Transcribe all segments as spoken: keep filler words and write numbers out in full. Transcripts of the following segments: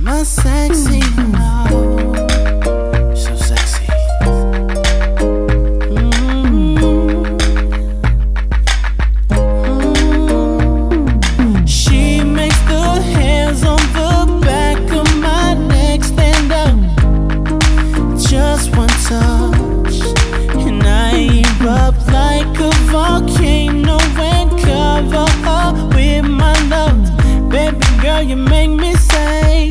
my sexy love. So sexy. Mm-hmm. Mm-hmm. She makes the hairs on the back of my neck stand up. Just one touch, and I erupt like a volcano and cover her with my love. Baby girl, you make me say,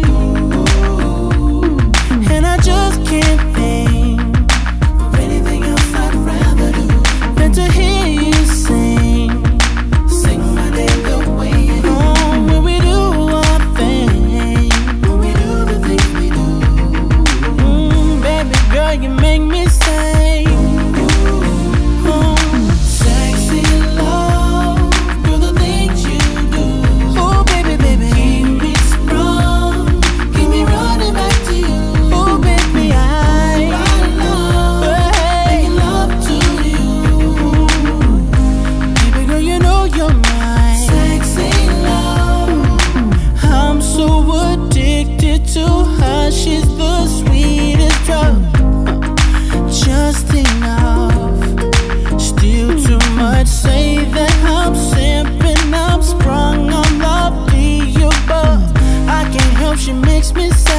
and I just can't think of anything else I'd rather do than to hear you sing, sing my name the way you do. Oh, when we do our thing, when we do the things we do. Mm, baby girl, you make me say, oh, sexy love, do the things you do. Oh, baby, baby, keep me sprung, keep me running back to you. Oh, baby, I, I love, hey, make love to you. Baby girl, you know you're mine. Sexy love, I'm so addicted to her. She's the sweetest drug. Just enough, still too much. Say that I'm simping, I'm sprung on love the above. I can't help, she makes me say